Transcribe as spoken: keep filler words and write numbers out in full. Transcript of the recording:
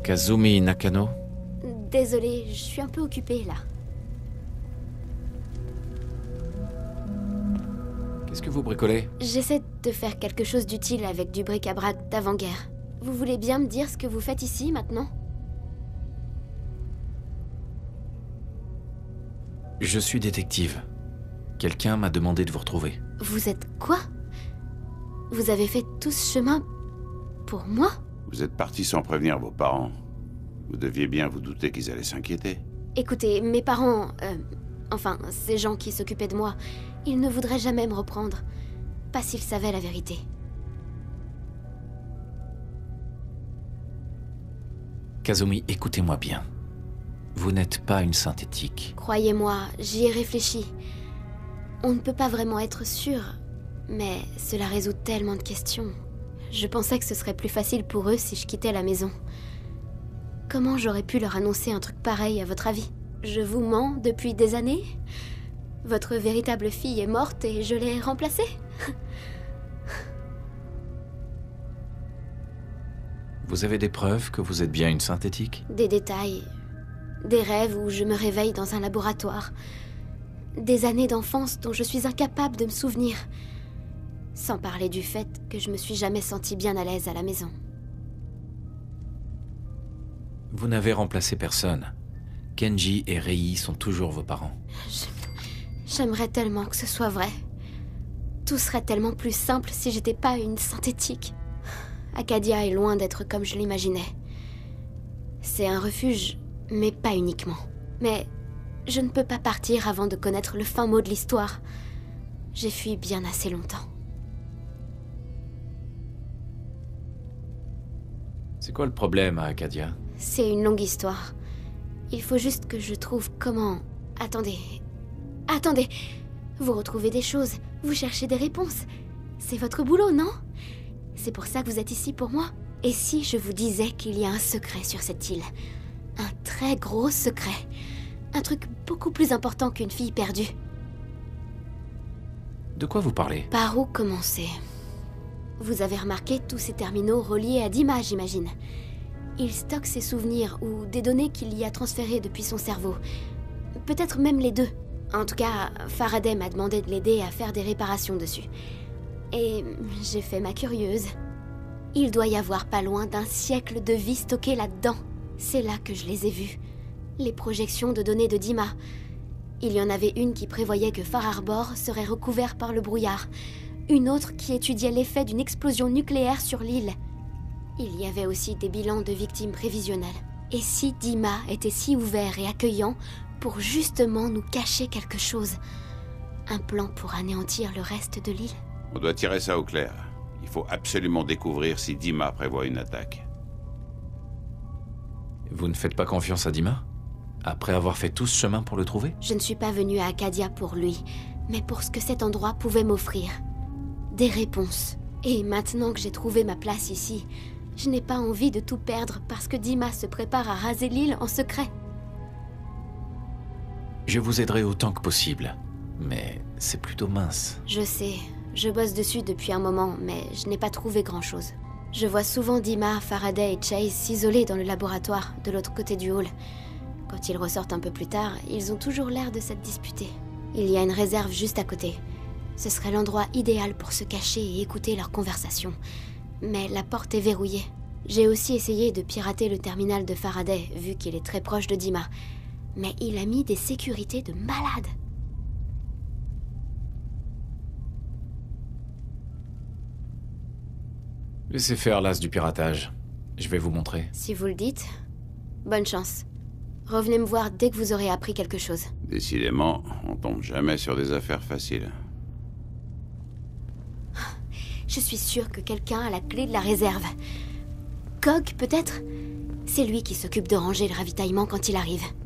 Kazumi Nakano? Désolée, je suis un peu occupée là. Qu'est-ce que vous bricolez? J'essaie de faire quelque chose d'utile avec du bric-à-brac d'avant-guerre. Vous voulez bien me dire ce que vous faites ici maintenant? Je suis détective. Quelqu'un m'a demandé de vous retrouver. Vous êtes quoi? Vous avez fait tout ce chemin pour moi? Vous êtes parti sans prévenir vos parents. Vous deviez bien vous douter qu'ils allaient s'inquiéter. Écoutez, mes parents... Euh, enfin, ces gens qui s'occupaient de moi, ils ne voudraient jamais me reprendre. Pas s'ils savaient la vérité. Kazumi, écoutez-moi bien. Vous n'êtes pas une synthétique. Croyez-moi, j'y ai réfléchi. On ne peut pas vraiment être sûr, mais cela résout tellement de questions. Je pensais que ce serait plus facile pour eux si je quittais la maison. Comment j'aurais pu leur annoncer un truc pareil, à votre avis? Je vous mens depuis des années? Votre véritable fille est morte et je l'ai remplacée? Vous avez des preuves que vous êtes bien une synthétique? Des détails. Des rêves où je me réveille dans un laboratoire. Des années d'enfance dont je suis incapable de me souvenir. Sans parler du fait que je me suis jamais sentie bien à l'aise à la maison. Vous n'avez remplacé personne. Kenji et Rei sont toujours vos parents. Je... J'aimerais tellement que ce soit vrai. Tout serait tellement plus simple si j'étais pas une synthétique. Acadia est loin d'être comme je l'imaginais. C'est un refuge, mais pas uniquement. Mais je ne peux pas partir avant de connaître le fin mot de l'histoire. J'ai fui bien assez longtemps. C'est quoi le problème à Acadia? C'est une longue histoire. Il faut juste que je trouve comment... Attendez... Attendez... Vous retrouvez des choses, vous cherchez des réponses. C'est votre boulot, non? C'est pour ça que vous êtes ici pour moi? Et si je vous disais qu'il y a un secret sur cette île? Un très gros secret. Un truc beaucoup plus important qu'une fille perdue. De quoi vous parlez? Par où commencer? Vous avez remarqué tous ces terminaux reliés à Dima, j'imagine. Il stocke ses souvenirs ou des données qu'il y a transférées depuis son cerveau. Peut-être même les deux. En tout cas, Faraday m'a demandé de l'aider à faire des réparations dessus. Et j'ai fait ma curieuse. Il doit y avoir pas loin d'un siècle de vie stockée là-dedans. C'est là que je les ai vus. Les projections de données de Dima. Il y en avait une qui prévoyait que Far Harbor serait recouvert par le brouillard. Une autre qui étudiait l'effet d'une explosion nucléaire sur l'île. Il y avait aussi des bilans de victimes prévisionnelles. Et si Dima était si ouvert et accueillant pour justement nous cacher quelque chose? Un plan pour anéantir le reste de l'île? On doit tirer ça au clair. Il faut absolument découvrir si Dima prévoit une attaque. Vous ne faites pas confiance à Dima? Après avoir fait tout ce chemin pour le trouver? Je ne suis pas venue à Acadia pour lui, mais pour ce que cet endroit pouvait m'offrir. Des réponses. Et maintenant que j'ai trouvé ma place ici, je n'ai pas envie de tout perdre parce que Dima se prépare à raser l'île en secret. Je vous aiderai autant que possible, mais c'est plutôt mince. Je sais, je bosse dessus depuis un moment, mais je n'ai pas trouvé grand-chose. Je vois souvent Dima, Faraday et Chase s'isoler dans le laboratoire, de l'autre côté du hall. Quand ils ressortent un peu plus tard, ils ont toujours l'air de s'être disputés. Il y a une réserve juste à côté. Ce serait l'endroit idéal pour se cacher et écouter leur conversation. Mais la porte est verrouillée. J'ai aussi essayé de pirater le terminal de Faraday, vu qu'il est très proche de Dima. Mais il a mis des sécurités de malade. Laissez faire l'as du piratage. Je vais vous montrer. Si vous le dites, bonne chance. Revenez me voir dès que vous aurez appris quelque chose. Décidément, on tombe jamais sur des affaires faciles. Je suis sûre que quelqu'un a la clé de la réserve. Cog, peut-être? C'est lui qui s'occupe de ranger le ravitaillement quand il arrive.